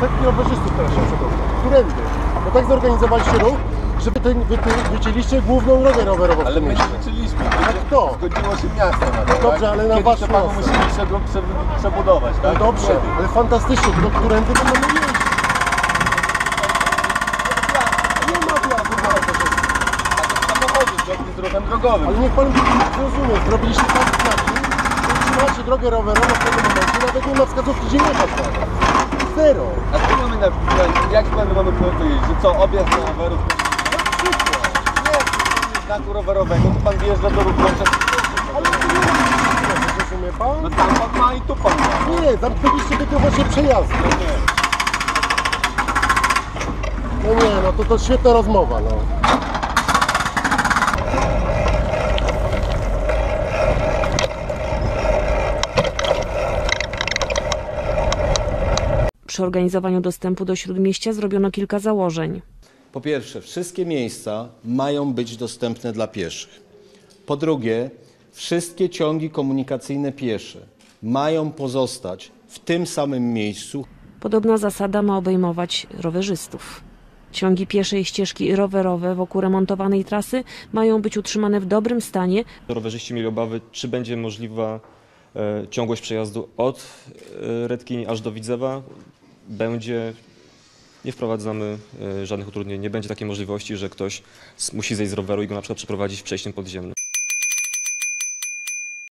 setki rowerzystów teraz się przedostać. Którędy? Bo tak zorganizowaliście ruch, żeby wycięliście główną drogę rowerową. Ale my nie wycięliśmy. Kto? Zgodziło się miasto na to. Dobrze, ale na wasz panu musimy przebudować, tak? No dobrze, ale fantastycznie, tylko którędy to mamy jeździć? Nie ma placu dla rowerzystów. Samochody zgodnie z ruchem drogowym. Ale niech pan zrozumie, zrobiliście tak znaki, że trzymacie drogę rowerową w tym momencie, nawet nie ma wskazówki, gdzie jechać. Zero. A co mamy na... Jak mamy powiedzieć, że co, objazd na rowerów? Nie, znaku rowerowego, to pan wjeżdża do ruchu. Ale to nie ma, rozumie pan? No tam pan ma i tu pan ma. Nie, zamknęliście tylko właśnie przejazdy. No nie, no to świetna rozmowa, no. Przy organizowaniu dostępu do Śródmieścia zrobiono kilka założeń. Po pierwsze, wszystkie miejsca mają być dostępne dla pieszych. Po drugie, wszystkie ciągi komunikacyjne piesze mają pozostać w tym samym miejscu. Podobna zasada ma obejmować rowerzystów. Ciągi piesze i ścieżki rowerowe wokół remontowanej trasy mają być utrzymane w dobrym stanie. Rowerzyści mieli obawy, czy będzie możliwa ciągłość przejazdu od Redkini aż do Widzewa. Będzie. Nie wprowadzamy żadnych utrudnień. Nie będzie takiej możliwości, że ktoś musi zejść z roweru i go na przykład przeprowadzić przejściem podziemnym.